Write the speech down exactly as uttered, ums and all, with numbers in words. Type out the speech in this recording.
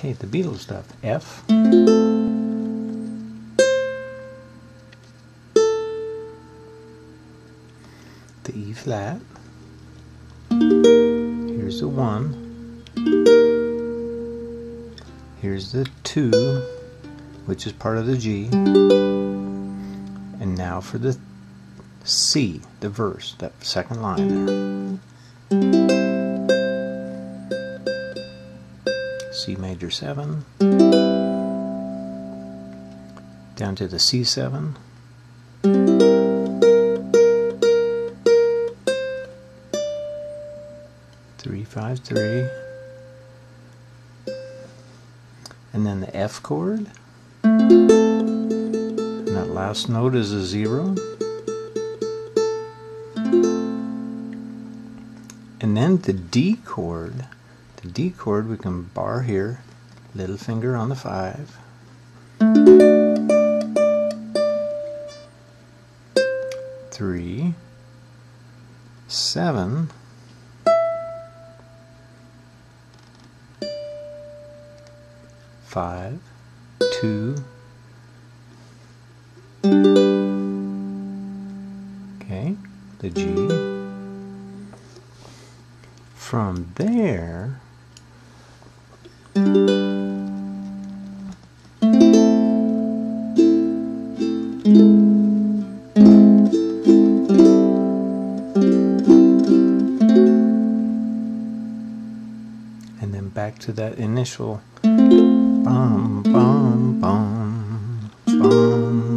Okay, the Beatles stuff. F. The E flat. Here's the one. Here's the two, which is part of the G. And now for the C, the verse, that second line there. C major seven, down to the C seven, three five three, and then the F chord, and that last note is a zero, and then the D chord. The D chord we can bar here, little finger on the five, three, seven, five, two, okay, the G. From there, and then back to that initial bum bum bum bum